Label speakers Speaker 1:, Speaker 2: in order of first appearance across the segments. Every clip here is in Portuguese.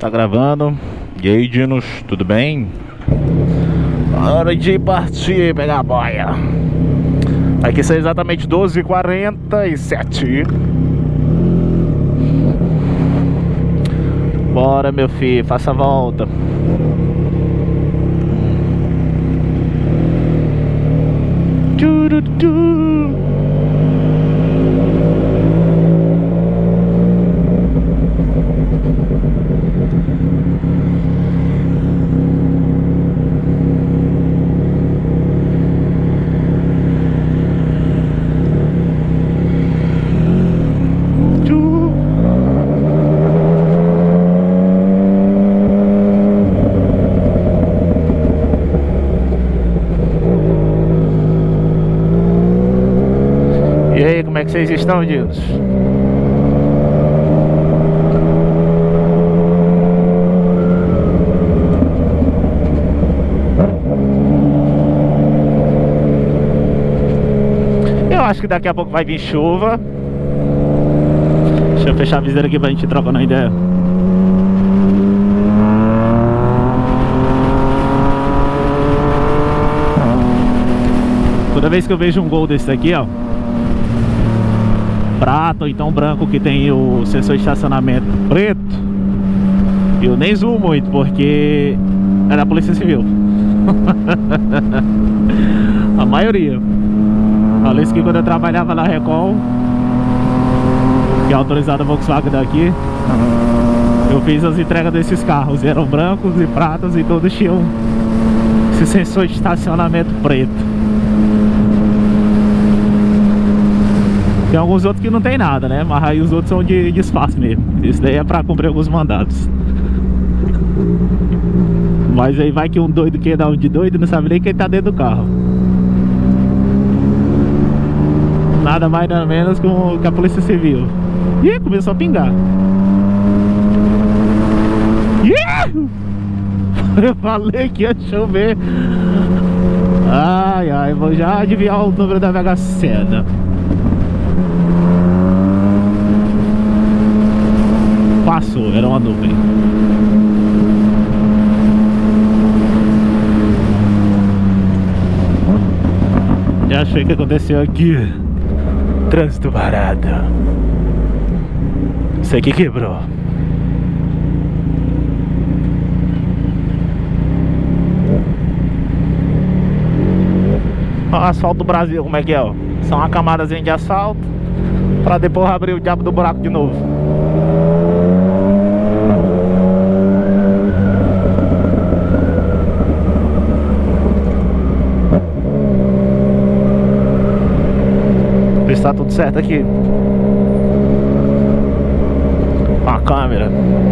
Speaker 1: Tá gravando. E aí, Dinos, tudo bem? Hora de partir pegar a boia. Aqui são exatamente 12h47. Bora, meu filho, faça a volta. E aí, como é que vocês estão, Dios? Eu acho que daqui a pouco vai vir chuva. Deixa eu fechar a viseira aqui pra gente trocar uma ideia. Toda vez que eu vejo um Gol desse aqui, ó, prata ou então branco, que tem o sensor de estacionamento preto, eu nem zoom muito, porque é da Polícia Civil. A maioria. Além disso, que quando eu trabalhava na Recon, que é autorizada a Volkswagen daqui, eu fiz as entregas desses carros. Eram brancos e pratas e todos tinham esse sensor de estacionamento preto. Tem alguns outros que não tem nada, né? Mas aí os outros são de disfarce mesmo. Isso daí é pra cumprir alguns mandados. Mas aí vai que um doido quer dar um de doido, não sabe nem quem tá dentro do carro. Nada mais nada menos que a Polícia Civil. Ih, começou a pingar. Ih! Eu falei que ia chover. Ai, ai, vou já adivinhar o número da Mega Sena. Passou, era uma nuvem. Já achei que aconteceu aqui. Trânsito parado. Isso aqui quebrou. O asfalto do Brasil, como é que é, ó? São uma camadazinha de asfalto pra depois abrir o diabo do buraco de novo. Está tudo certo aqui com a câmera.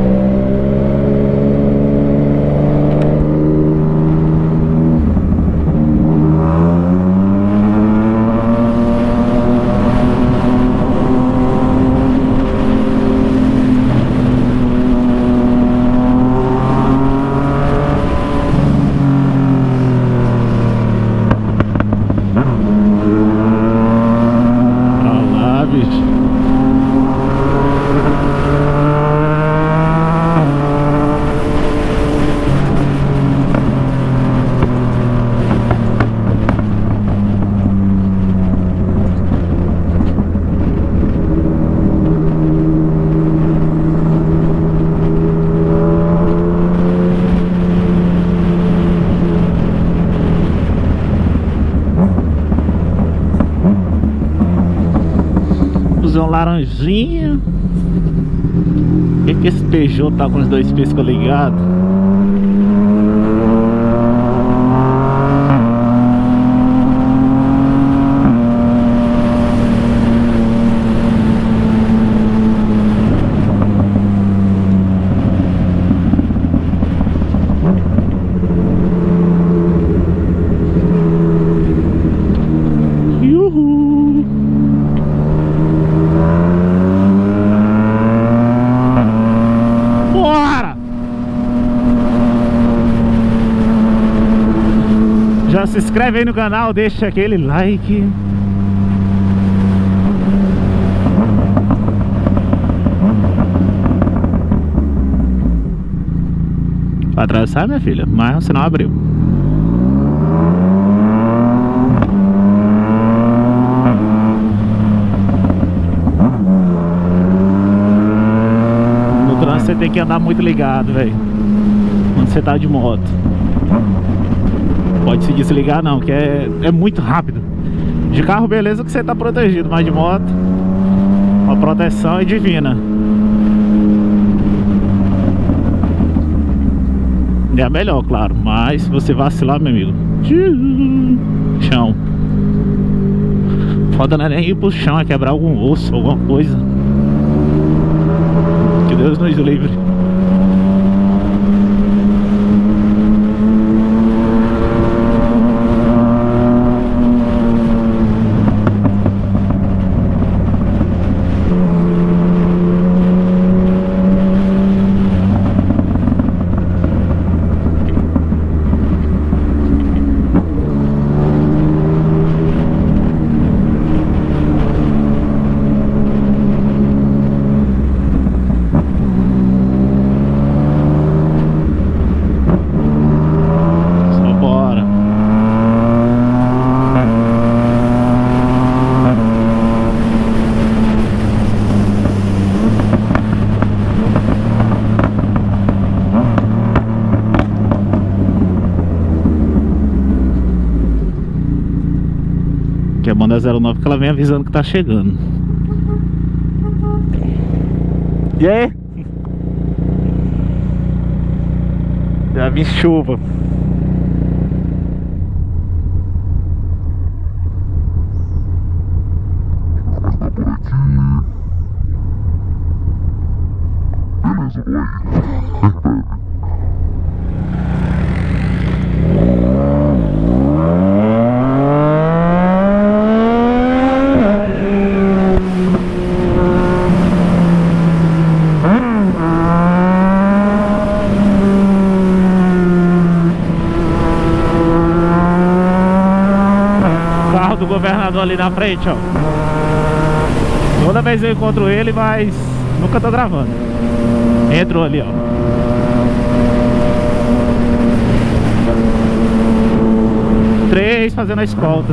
Speaker 1: Laranjinha. Por que esse Peugeot tá com os dois piscos ligados? Já se inscreve aí no canal, deixa aquele like. Vai atravessar, minha filha? Mas o sinal abriu. No trânsito você tem que andar muito ligado, velho. Quando você tá de moto. Pode se desligar não, que é muito rápido. De carro beleza que você tá protegido, mas de moto a proteção é divina. É a melhor, claro, mas se você vacilar, meu amigo, chão. Foda não é nem ir pro chão, é quebrar algum osso, alguma coisa. Que Deus nos livre. Que é a banda 09 que ela vem avisando que tá chegando. E aí? Já vi chuva. Do governador ali na frente, ó. Toda vez eu encontro ele, mas nunca tô gravando. Entrou ali, ó. Três fazendo a escolta.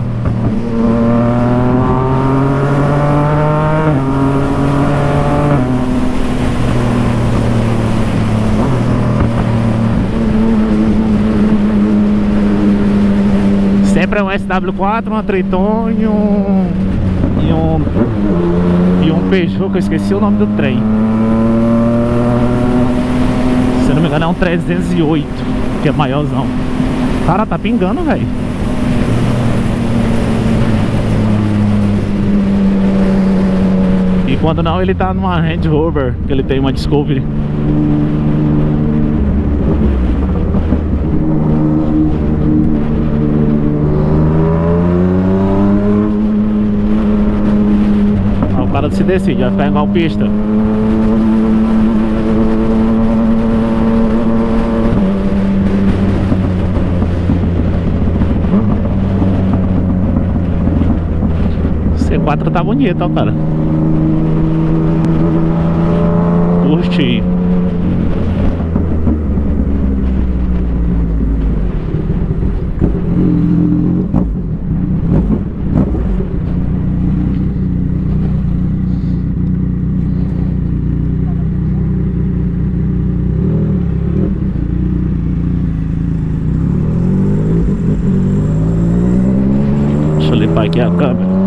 Speaker 1: Sempre é um SW4, uma Triton e um Peugeot, que eu esqueci o nome do trem. Se eu não me engano é um 308, que é maiorzão. Cara, tá pingando, velho. E quando não, ele tá numa Range Rover, que ele tem uma Discovery. O cara se decide, vai ficar igual pista. C4 tá bonito, ó, cara. Curti. Deixa eu limpar aqui a câmera.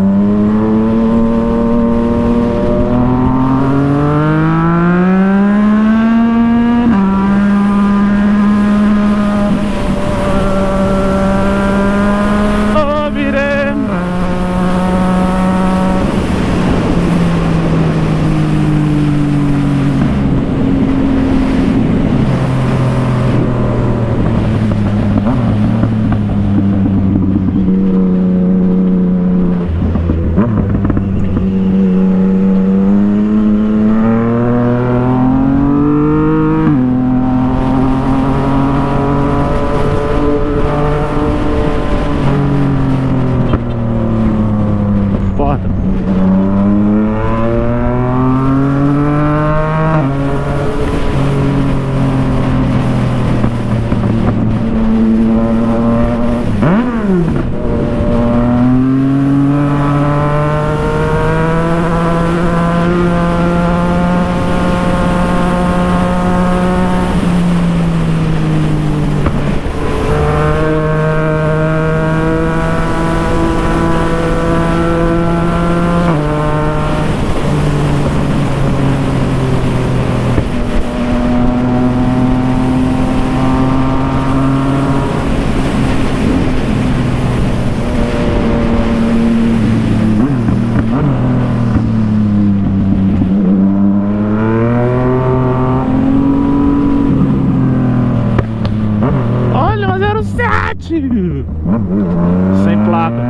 Speaker 1: Oxi! Sem placa.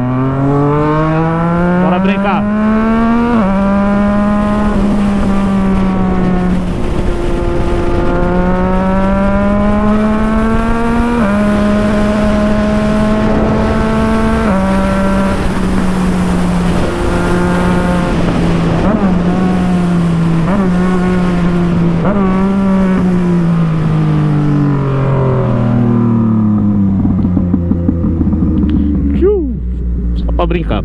Speaker 1: Bora brincar. Só pra brincar.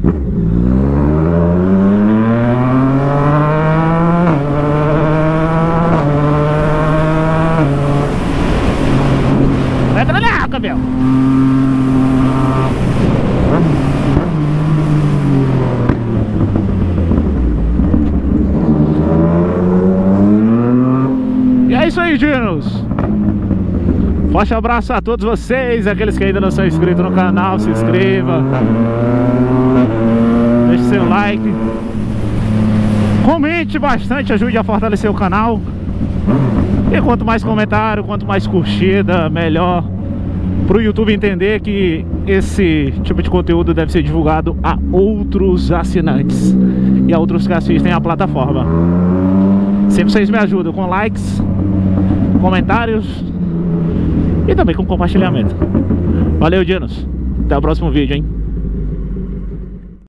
Speaker 1: Entra lá, cabelo. E é isso aí, Dinos. Forte abraço a todos vocês, aqueles que ainda não são inscritos no canal, se inscreva, deixe seu like, comente bastante, ajude a fortalecer o canal. E quanto mais comentário, quanto mais curtida, melhor para o YouTube entender que esse tipo de conteúdo deve ser divulgado a outros assinantes e a outros que assistem a plataforma. Sempre vocês me ajudam com likes, comentários e também com compartilhamento. Valeu, Dinos. Até o próximo vídeo, hein?